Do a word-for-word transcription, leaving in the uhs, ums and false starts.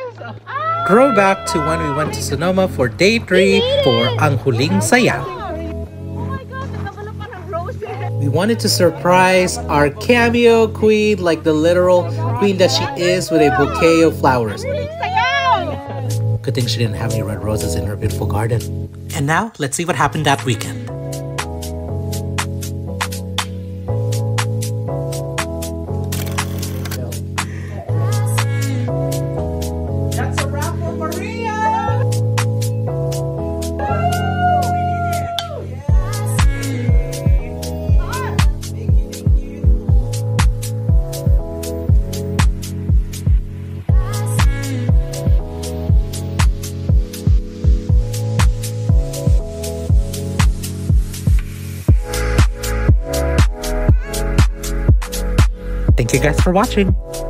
Throwback to when we went to Sonoma for day three for Ang Huling Saya. We wanted to surprise our cameo queen like the literal queen that she is with a bouquet of flowers. Good thing she didn't have any red roses in her beautiful garden. And now, let's see what happened that weekend. That's a wrap for Maria! Thank you guys for watching.